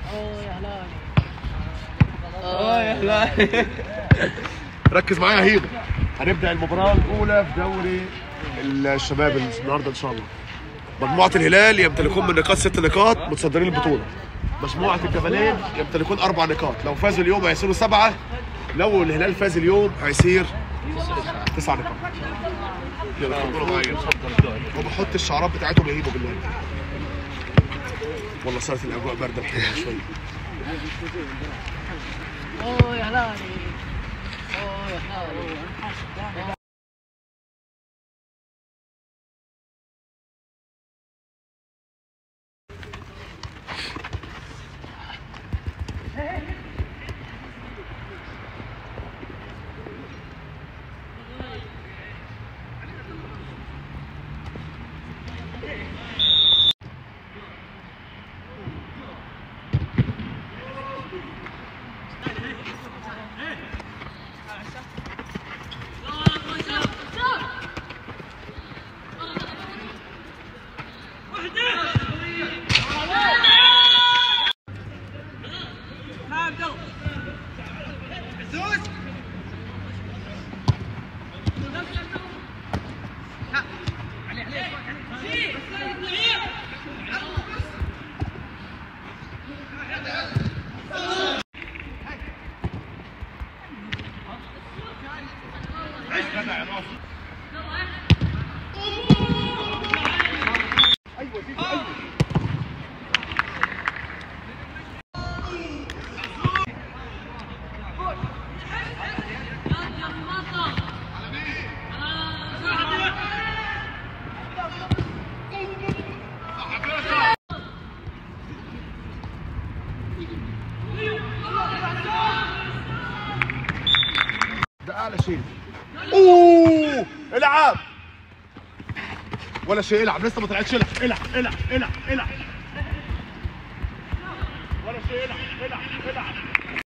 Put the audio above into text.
يا هلال. ركز معايا يا هيبه. هنبدا المباراه الاولى في دوري الشباب النهارده ان شاء الله. مجموعه الهلال يمتلكون من نقاط 6 نقاط متصدرين البطوله. مجموعه الجبلين يمتلكون 4 نقاط، لو فازوا اليوم هيصيروا 7، لو الهلال فاز اليوم هيصير 9 نقاط. يلا اتفضلوا معايا. وبحط الشعارات بتاعتهم يا هيبه بالله. والله صارت الاجواء بارده الحقيقه شويه. يا هلال. يا هلال. ده اعلى شيء. اوه العب ولا شيء. العب لسه ما طلعتش. العب ولا شيء. العب